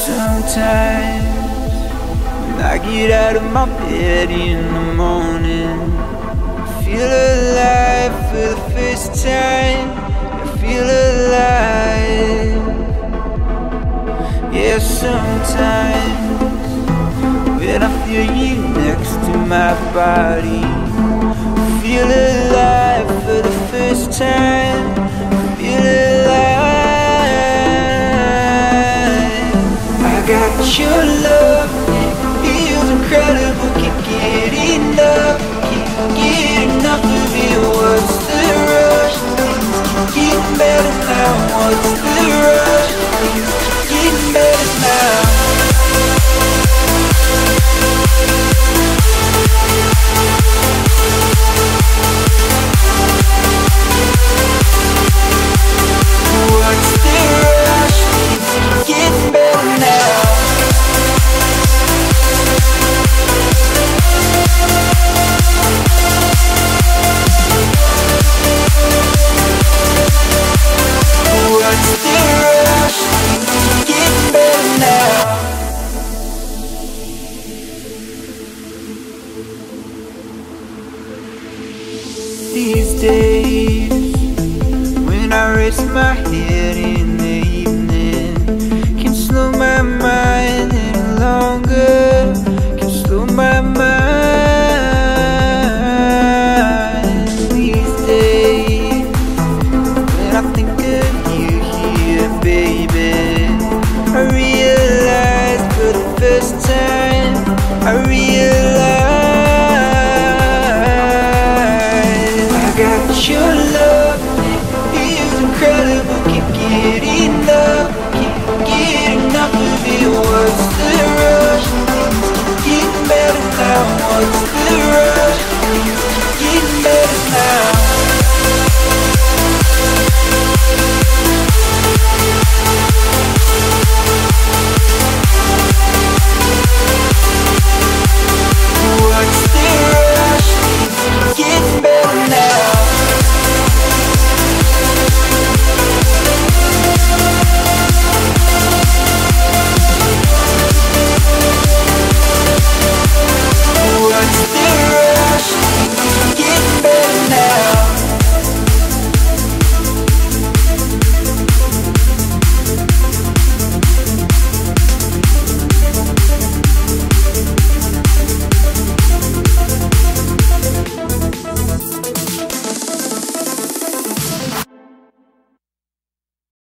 Sometimes when I get out of my bed in the morning, I feel alive for the first time. I feel alive. Yeah, sometimes when I feel you next to my body, I feel alive for the first time. I feel alive. I got your love, it feels incredible. Can't get enough, can't get enough of it. What's the rush? Things keep getting better now. What's the